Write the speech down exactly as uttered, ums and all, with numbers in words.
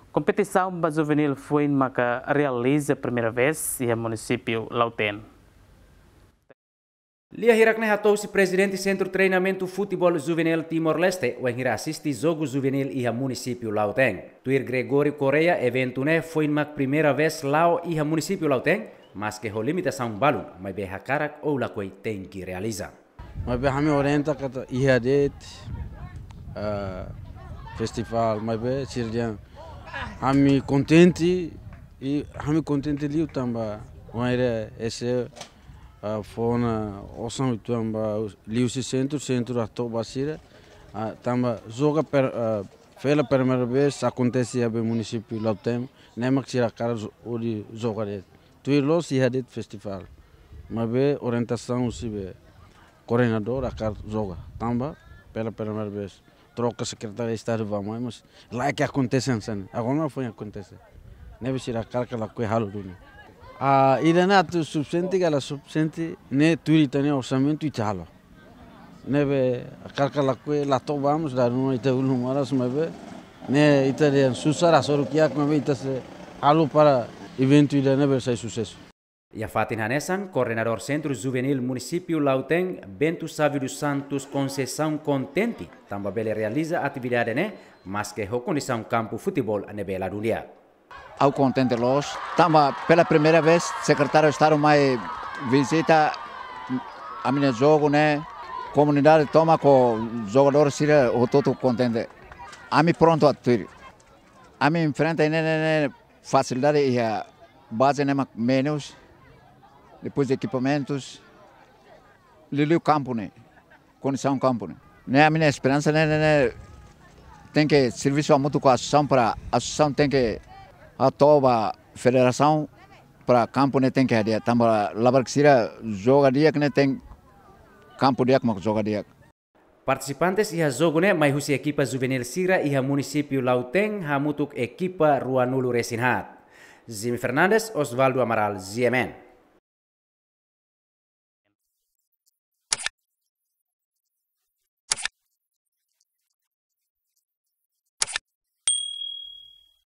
Competição juvenil foi em Maca realiza a primeira vez e o município Lauten. Lia hirak na hatou si presidente Centro Treinamento Futebol Juvenil Timor-Leste, o hira assiste jogo juvenil e a município Lauten. Tuir Gregório Correia, evento né foi em Maca primeira vez lá e a município Lauten, mas que a limitação balun, mas bem hakarak ou la coi tem que realizar. Mas bem hami orienta kata ihadet festival, mas bem sirjan hami contente e hami contente liu tamba, mas esse fona osam itu amba liu si centro centro ato basira tamba joga per fela primeira vez acontece a município Lauten, nemak sira cara ori joga det. Tuir los ihadet festival, mas bem orientação se bem coordenador a cara joga tamba pela primeira vez troca secretário de estado vamos mas lá é que acontece assim agora não foi acontecer neve ser a cara que lá que halo do a irenato subsente que ela subsente ne turita ne orçamento e talo neve a cara que lá que lá to vamos dar uma ita ulhumaras mas ne italiano susara soro que a como ita se halo para evento ida neve sai sucesso. E a Fatin Hanesan, coordenador Centro Juvenil Município Lauten, Bento Sávio dos Santos Conceição contente, também ele realiza atividade né, mas que a condição campo futebol a nível dunia. Ao contente los, também pela primeira vez secretário de Estado mai visita a minha jogo né, comunidade toma com jogador sira o todo contente. A mim pronto a tudo. A mim enfrenta né, né facilidade e a base né menos. Depois equipamentos, lili campo né, condição campo né. Né a minha esperança né, né, né tem que serviço mútuo com a associação para a associação tem que a toda federação para campo né tem que adiar. Também lá que seria joga dia que né tem campo dia como joga dia. Participantes e a jogo né mais usi equipa juvenil Sira e a município Lauten hamutuk equipa Ruanulu Resinhat. Zimi Fernandes, Osvaldo Amaral, Z M N.